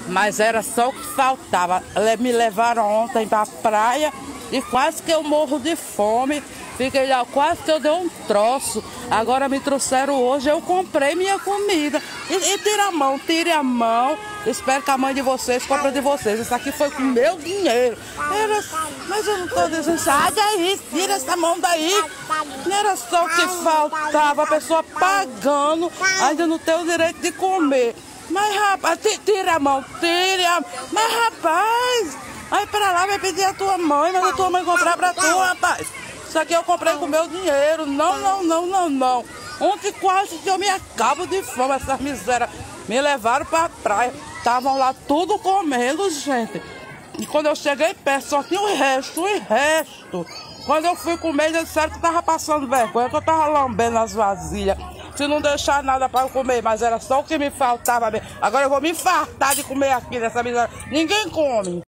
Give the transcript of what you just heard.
Mas era só o que faltava. Me levaram ontem pra praia e quase que eu morro de fome. Fiquei lá, quase que eu dei um troço. Agora me trouxeram hoje, eu comprei minha comida. E tire a mão. Espero que a mãe de vocês compre de vocês. Isso aqui foi com meu dinheiro. Mas eu não tô dizendo, sai daí, tira essa mão daí. Não era só o que faltava, a pessoa pagando, ainda não tem o direito de comer. Mas rapaz, tira a mão, Mas rapaz, aí pra lá vai pedir a tua mãe, mas a tua mãe comprar pra tu, rapaz. Isso aqui eu comprei com meu dinheiro. Não. Ontem quase que eu me acabo de fome, essas misérias. Me levaram pra praia. Estavam lá tudo comendo, gente. E quando eu cheguei perto, só tinha o resto. Quando eu fui comer, eles disseram que tava passando vergonha, que eu tava lambendo as vasilhas. Se não deixar nada para eu comer, mas era só o que me faltava mesmo. Agora eu vou me fartar de comer aqui nessa miséria. Ninguém come.